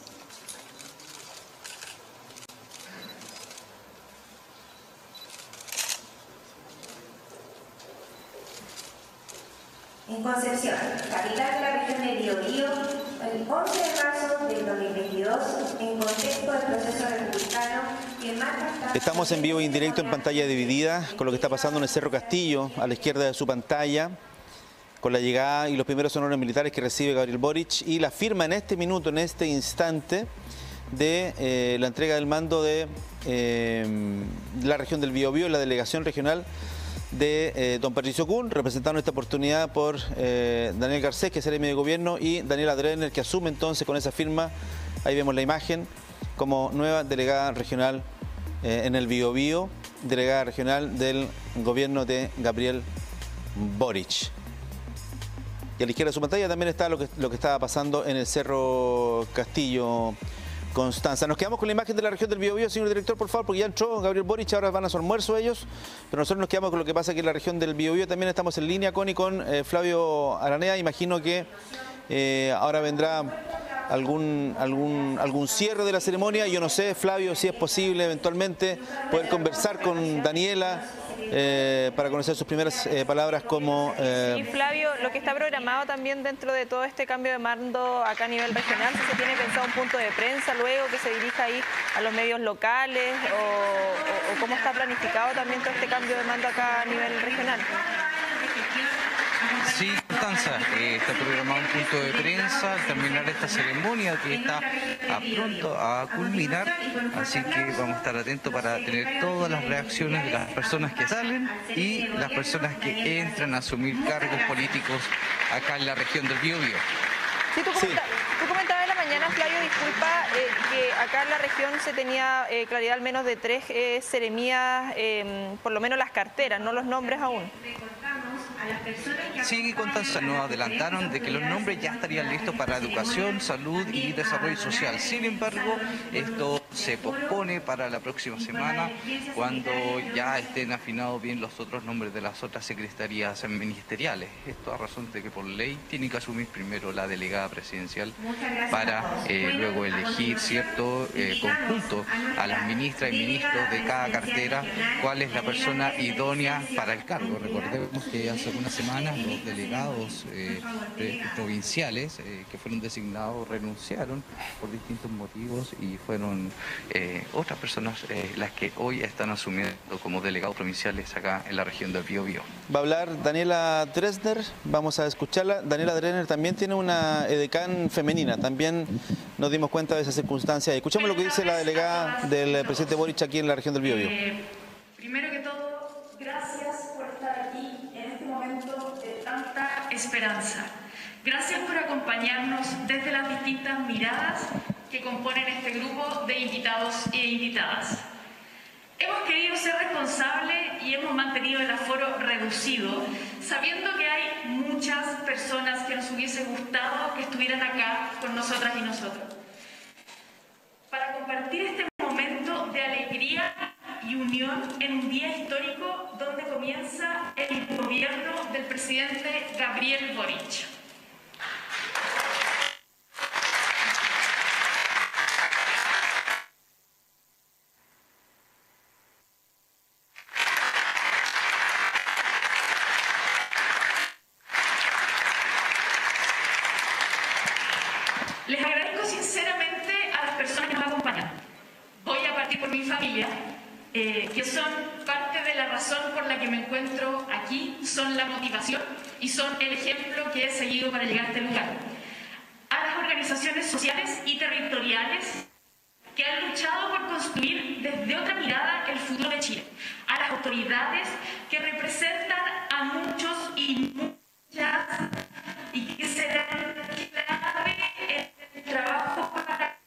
En Concepción, capital de la región de Biobío, el once de marzo del dos mil veintidós, en contexto del proceso republicano que marca... Estamos en vivo y en directo en pantalla dividida con lo que está pasando en el Cerro Castillo, a la izquierda de su pantalla, con la llegada y los primeros honores militares que recibe Gabriel Boric y la firma en este minuto, en este instante, de eh, la entrega del mando de eh, la región del Biobío, la delegación regional de eh, don Patricio Kun, representando esta oportunidad por eh, Daniel Garcés, que es el medio de gobierno, y Daniela Dresner, que asume entonces con esa firma, ahí vemos la imagen, como nueva delegada regional eh, en el Biobío, delegada regional del gobierno de Gabriel Boric. Y a la izquierda de su pantalla también está lo que, lo que estaba pasando en el Cerro Castillo, Constanza. Nos quedamos con la imagen de la región del Biobío, señor director, por favor, porque ya entró Gabriel Boric, ahora van a su almuerzo ellos, pero nosotros nos quedamos con lo que pasa aquí en la región del Biobío. También estamos en línea con y con eh, Flavio Aranea. Imagino que eh, ahora vendrá algún, algún, algún cierre de la ceremonia. Yo no sé, Flavio, si es posible eventualmente poder conversar con Daniela eh, para conocer sus primeras eh, palabras como... Eh... Sí, Flavio, lo que está programado también dentro de todo este cambio de mando acá a nivel regional, si se tiene pensado un punto de prensa luego que se dirija ahí a los medios locales o, o, o cómo está planificado también todo este cambio de mando acá a nivel regional. Sí, Constanza, eh, está programado un punto de prensa al terminar esta ceremonia que está a pronto a culminar, así que vamos a estar atentos para tener todas las reacciones de las personas que salen y las personas que entran a asumir cargos políticos acá en la región del Biobío. Sí, tú, comenta, sí. tú comentabas en la mañana, Flavio, disculpa, eh, que acá en la región se tenía eh, claridad al menos de tres eh, seremías, eh, por lo menos las carteras, no los nombres aún. Sí, Constanza, nos adelantaron de que los nombres ya estarían listos para educación, salud y desarrollo social. Sin embargo, esto se pospone para la próxima semana, cuando ya estén afinados bien los otros nombres de las otras secretarías ministeriales. Esto a razón de que por ley tiene que asumir primero la delegada presidencial para eh, luego elegir, cierto, eh, conjunto a las ministras y ministros de cada cartera cuál es la persona idónea para el cargo. Recordemos que hace algunas semanas los delegados eh, provinciales eh, que fueron designados renunciaron por distintos motivos y fueron eh, otras personas eh, las que hoy están asumiendo como delegados provinciales acá en la región del Biobío. Va a hablar Daniela Dresner, vamos a escucharla. Daniela Dresner también tiene una edecán femenina, también nos dimos cuenta de esa circunstancia. Escuchemos lo que dice la delegada del presidente Boric aquí en la región del Biobío. Eh, primero que todo, gracias por estar aquí en este momento de tanta esperanza. Gracias por acompañarnos desde las distintas miradas que componen este grupo de invitados e invitadas. Hemos querido ser responsables y hemos mantenido el aforo reducido, sabiendo que hay muchas personas que nos hubiese gustado que estuvieran acá con nosotras y nosotros, para compartir este momento de alegría y unión en un día histórico donde comienza el gobierno del presidente Gabriel Boric. Les agradezco sinceramente a las personas que nos acompañan. Voy a partir por mi familia, eh, que son parte de la razón por la que me encuentro aquí, son la motivación y son el ejemplo que he seguido para llegar a este lugar. A las organizaciones sociales y territoriales que han luchado por construir desde otra mirada el futuro de Chile. A las autoridades que representan a muchos y muchas y que serán clave en trabajo para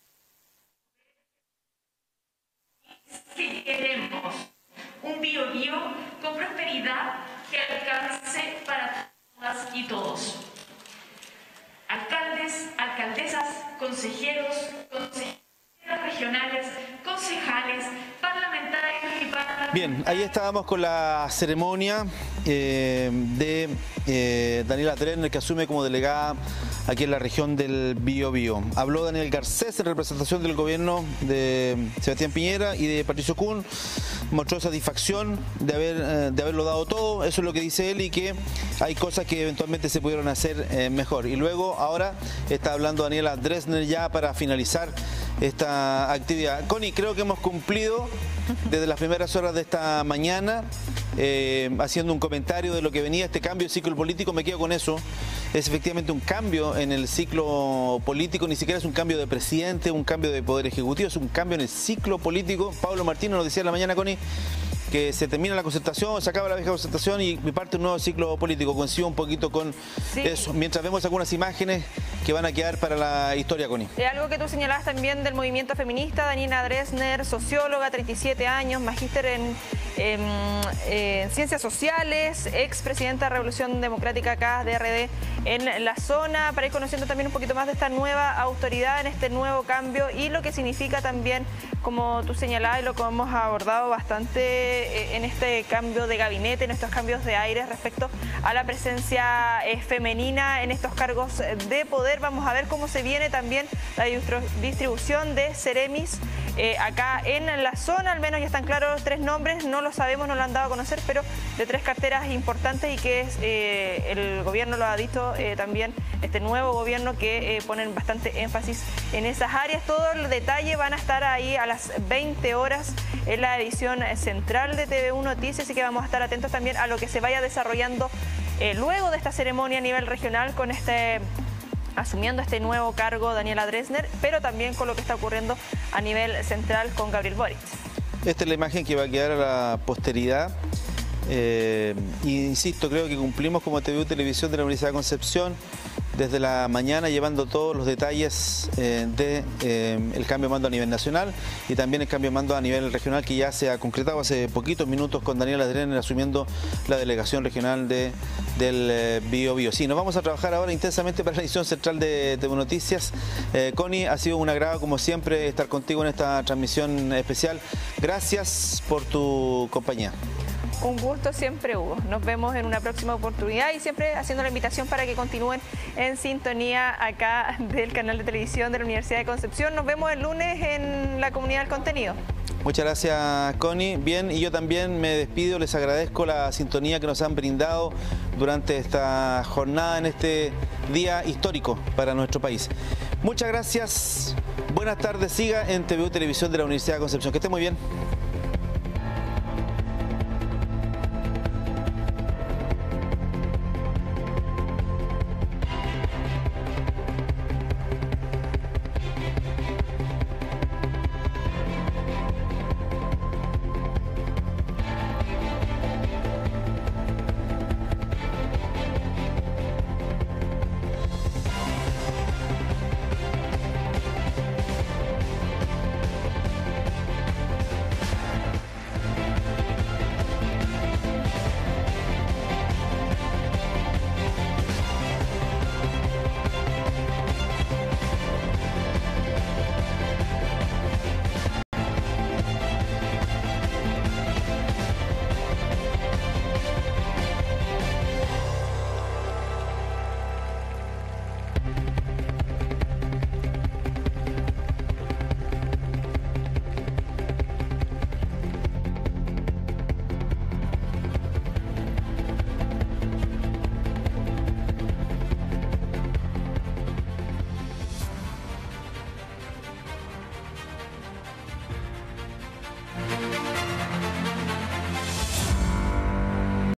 si queremos un Biobío con prosperidad que alcance para todas y todos. Alcaldes, alcaldesas, consejeros, consejeras regionales, concejales, parlamentarios y parlamentarios. Bien, ahí estábamos con la ceremonia eh, de eh, Daniela Dresner, que asume como delegada aquí en la región del Biobío. Habló Daniel Garcés en representación del gobierno de Sebastián Piñera y de Patricio Kuhn. Mostró satisfacción de, haber, eh, de haberlo dado todo, eso es lo que dice él, y que hay cosas que eventualmente se pudieron hacer eh, mejor. Y luego, ahora, está hablando Daniela Dresner ya para finalizar esta actividad. Connie, creo que hemos cumplido desde las primeras horas de esta mañana, eh, haciendo un comentario de lo que venía este cambio de ciclo político. Me quedo con eso. Es efectivamente un cambio en el ciclo político, ni siquiera es un cambio de presidente, un cambio de poder ejecutivo, es un cambio en el ciclo político. Pablo Martínez nos decía en la mañana, Connie, que se termina la concertación, se acaba la vieja concertación y parte un nuevo ciclo político. Coincido un poquito con sí. eso, mientras vemos algunas imágenes que van a quedar para la historia, Connie. Eh, algo que tú señalabas también del movimiento feminista, Daniela Dresner, socióloga, treinta y siete años, magíster en, en, en ciencias sociales, expresidenta de Revolución Democrática acá, D R D, en la zona, para ir conociendo también un poquito más de esta nueva autoridad, en este nuevo cambio y lo que significa también, como tú señalabas y lo que hemos abordado bastante en este cambio de gabinete, en estos cambios de aire respecto a la presencia eh, femenina en estos cargos de poder. Vamos a ver cómo se viene también la distribución de Ceremis eh, acá en la zona. Al menos ya están claros tres nombres, no lo sabemos, no lo han dado a conocer, pero de tres carteras importantes y que es, eh, el gobierno lo ha dicho eh, también, este nuevo gobierno que eh, ponen bastante énfasis en esas áreas. Todo el detalle van a estar ahí a las veinte horas en la edición central de T V uno Noticias, así que vamos a estar atentos también a lo que se vaya desarrollando eh, luego de esta ceremonia a nivel regional con este, asumiendo este nuevo cargo Daniela Dresner, pero también con lo que está ocurriendo a nivel central con Gabriel Boric. Esta es la imagen que va a quedar a la posteridad. Eh, insisto, creo que cumplimos como T V U Televisión de la Universidad de Concepción desde la mañana, llevando todos los detalles eh, del de, eh, cambio de mando a nivel nacional y también el cambio de mando a nivel regional, que ya se ha concretado hace poquitos minutos con Daniela Dresner asumiendo la delegación regional de, del eh, Biobío. Sí, nos vamos a trabajar ahora intensamente para la edición central de T V Noticias. Eh, Connie, ha sido un agrado como siempre estar contigo en esta transmisión especial. Gracias por tu compañía. Un gusto siempre, Hugo. Nos vemos en una próxima oportunidad y siempre haciendo la invitación para que continúen en sintonía acá del canal de televisión de la Universidad de Concepción. Nos vemos el lunes en la comunidad del contenido. Muchas gracias, Connie. Bien, y yo también me despido. Les agradezco la sintonía que nos han brindado durante esta jornada, en este día histórico para nuestro país. Muchas gracias. Buenas tardes, siga en T V U Televisión de la Universidad de Concepción. Que esté muy bien.